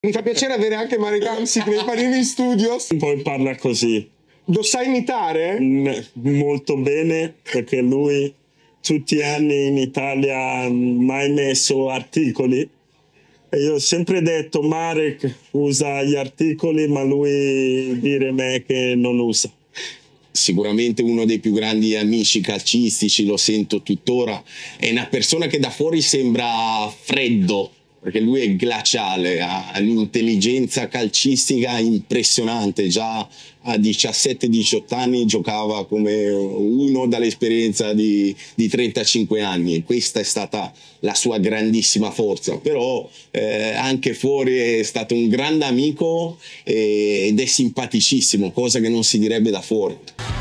Mi fa piacere avere anche Marek Hamsik nei Panini Studios. Poi parla così. Lo sai imitare? Molto bene, perché lui tutti gli anni in Italia ha mai messo articoli. E io ho sempre detto Marek usa gli articoli, ma lui dire me che non usa. Sicuramente uno dei più grandi amici calcistici, lo sento tuttora, è una persona che da fuori sembra freddo, perché lui è glaciale, ha un'intelligenza calcistica impressionante, già a 17-18 anni giocava come uno dall'esperienza di 35 anni e questa è stata la sua grandissima forza, però anche fuori è stato un grande amico ed è simpaticissimo, cosa che non si direbbe da fuori.